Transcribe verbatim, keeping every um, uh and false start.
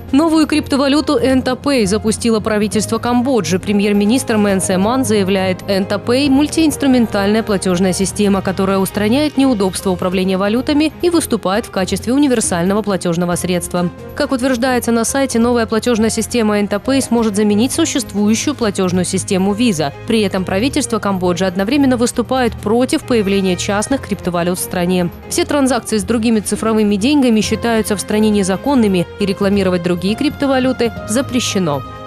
Новую криптовалюту Ntapay запустило правительство Камбоджи. Премьер-министр Мэн Сэ-ман заявляет, Ntapay – мультиинструментальная платежная система, которая устраняет неудобства управления валютами и выступает в качестве универсального платежного средства. Как утверждается на сайте, новая платежная система Ntapay сможет заменить существующую платежную систему Visa. При этом правительство Камбоджи одновременно выступает против появления частных криптовалют в стране. Все транзакции с другими цифровыми деньгами считаются в стране незаконными, и рекламировать другие криптовалюты запрещено.